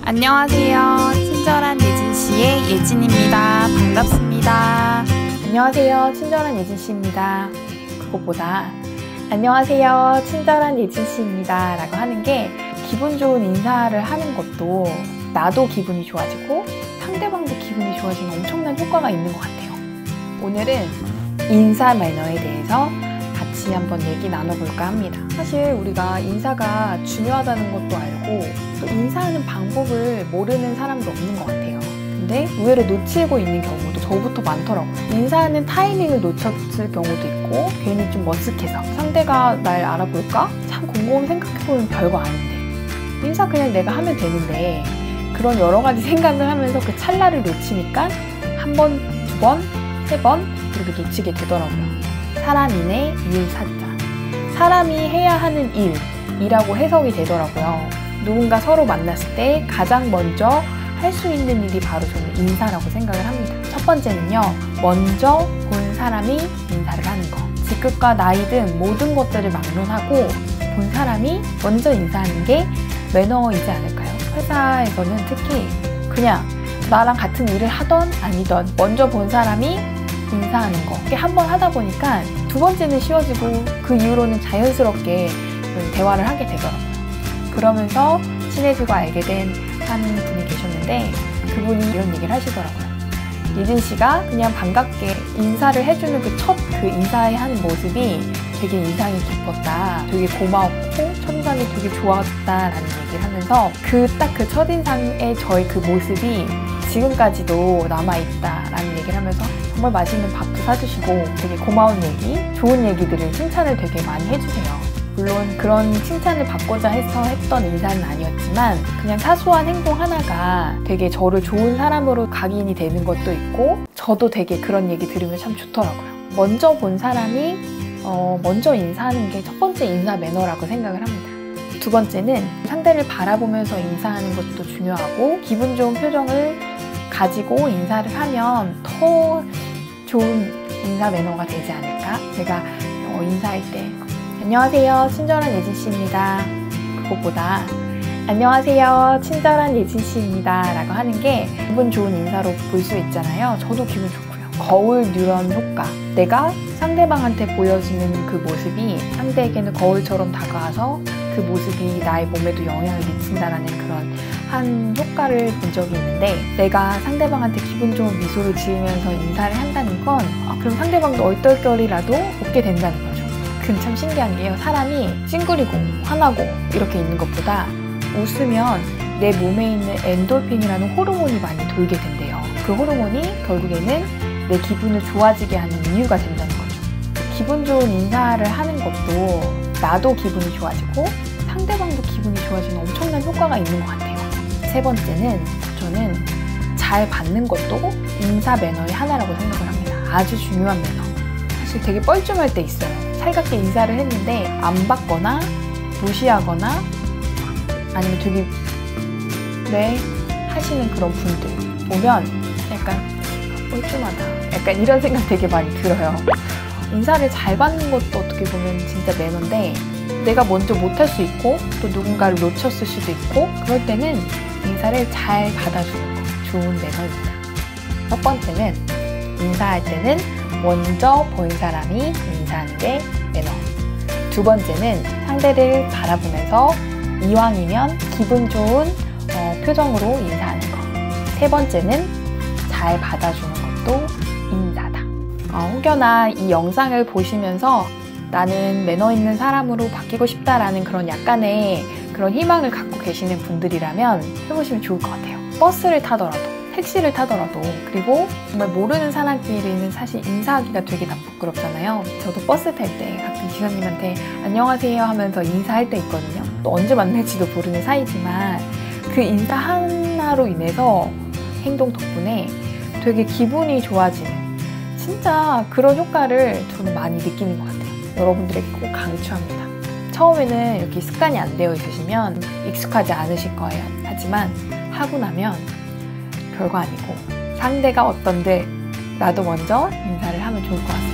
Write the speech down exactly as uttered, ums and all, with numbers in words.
안녕하세요. 친절한 예진씨의 예진입니다. 반갑습니다. 안녕하세요. 친절한 예진씨입니다. 그것보다 안녕하세요. 친절한 예진씨입니다 라고 하는 게 기분 좋은 인사를 하는 것도 나도 기분이 좋아지고 상대방도 기분이 좋아지는 엄청난 효과가 있는 것 같아요. 오늘은 인사 매너에 대해서 같이 한번 얘기 나눠볼까 합니다. 사실 우리가 인사가 중요하다는 것도 알고 또 인사하는 방법을 모르는 사람도 없는 것 같아요. 근데 의외로 놓치고 있는 경우도 저부터 많더라고요. 인사하는 타이밍을 놓쳤을 경우도 있고 괜히 좀 머쓱해서 상대가 날 알아볼까? 참 곰곰이 생각해보면 별거 아닌데 인사 그냥 내가 하면 되는데 그런 여러 가지 생각을 하면서 그 찰나를 놓치니까 한 번, 두 번, 세 번 이렇게 놓치게 되더라고요. 사람인의 일사자. 사람이 해야 하는 일이라고 해석이 되더라고요. 누군가 서로 만났을 때 가장 먼저 할 수 있는 일이 바로 저는 인사라고 생각을 합니다. 첫 번째는요, 먼저 본 사람이 인사를 하는 거. 직급과 나이 등 모든 것들을 막론하고 본 사람이 먼저 인사하는 게 매너이지 않을까요? 회사에서는 특히 그냥 나랑 같은 일을 하던 아니던 먼저 본 사람이 인사하는 거. 이게 한 번 하다 보니까 두 번째는 쉬워지고 그 이후로는 자연스럽게 대화를 하게 되더라고요. 그러면서 친해지고 알게 된 한 분이 계셨는데 그분이 이런 얘기를 하시더라고요. 예진 씨가 그냥 반갑게 인사를 해주는 그 첫 그 인사하는 모습이 되게 인상이 깊었다. 되게 고마웠고 첫인상이 되게 좋았다라는 얘기를 하면서 그 딱 그 첫인상의 저의 그 모습이 지금까지도 남아있다라는 얘기를 하면서 정말 맛있는 밥도 사주시고 되게 고마운 얘기, 좋은 얘기들을 칭찬을 되게 많이 해주세요. 물론 그런 칭찬을 받고자 해서 했던 인사는 아니었지만 그냥 사소한 행동 하나가 되게 저를 좋은 사람으로 각인이 되는 것도 있고 저도 되게 그런 얘기 들으면 참 좋더라고요. 먼저 본 사람이 어, 먼저 인사하는 게 첫 번째 인사 매너라고 생각을 합니다. 두 번째는 상대를 바라보면서 인사하는 것도 중요하고 기분 좋은 표정을 가지고 인사를 하면 더 좋은 인사 매너가 되지 않을까? 제가 어, 인사할 때 안녕하세요. 친절한 예진씨입니다. 그것보다 안녕하세요. 친절한 예진씨입니다 라고 하는 게 기분 좋은 인사로 볼 수 있잖아요. 저도 기분 좋고요. 거울 뉴런 효과. 내가 상대방한테 보여지는 그 모습이 상대에게는 거울처럼 다가와서 그 모습이 나의 몸에도 영향을 미친다라는 그런 한 효과를 본 적이 있는데 내가 상대방한테 기분 좋은 미소를 지으면서 인사를 한다는 건 아, 그럼 상대방도 얼떨결이라도 웃게 된다는 거죠. 그건 참 신기한 게요. 사람이 찡그리고 화나고 이렇게 있는 것보다 웃으면 내 몸에 있는 엔돌핀이라는 호르몬이 많이 돌게 된대요. 그 호르몬이 결국에는 내 기분을 좋아지게 하는 이유가 된다는 거죠. 기분 좋은 인사를 하는 것도 나도 기분이 좋아지고 상대방도 기분이 좋아지는 엄청난 효과가 있는 것 같아요. 세 번째는 저는 잘 받는 것도 인사 매너의 하나라고 생각을 합니다. 아주 중요한 매너. 사실 되게 뻘쭘할 때 있어요. 살갑게 인사를 했는데 안 받거나 무시하거나 아니면 되게 네 하시는 그런 분들 보면 약간 뻘쭘하다 약간 이런 생각 되게 많이 들어요. 인사를 잘 받는 것도 어떻게 보면 진짜 매너인데 내가 먼저 못할 수 있고 또 누군가를 놓쳤을 수도 있고 그럴 때는 인사를 잘 받아주는 거 좋은 매너입니다. 첫 번째는 인사할 때는 먼저 본 사람이 인사하는 게 매너. 두 번째는 상대를 바라보면서 이왕이면 기분 좋은 어, 표정으로 인사하는 거. 세 번째는 잘 받아주는 것도 인사다. 어, 혹여나 이 영상을 보시면서 나는 매너 있는 사람으로 바뀌고 싶다라는 그런 약간의 그런 희망을 갖고 계시는 분들이라면 해보시면 좋을 것 같아요. 버스를 타더라도 택시를 타더라도 그리고 정말 모르는 사람끼리는 사실 인사하기가 되게 다 부끄럽잖아요. 저도 버스 탈 때 가끔 기사님한테 안녕하세요 하면서 인사할 때 있거든요. 또 언제 만날지도 모르는 사이지만 그 인사 하나로 인해서 행동 덕분에 되게 기분이 좋아지는 진짜 그런 효과를 저는 많이 느끼는 것 같아요. 여러분들에게 꼭 강추합니다. 처음에는 이렇게 습관이 안 되어 있으시면 익숙하지 않으실 거예요. 하지만 하고 나면 별거 아니고 상대가 어떤데 나도 먼저 인사를 하면 좋을 것 같습니다.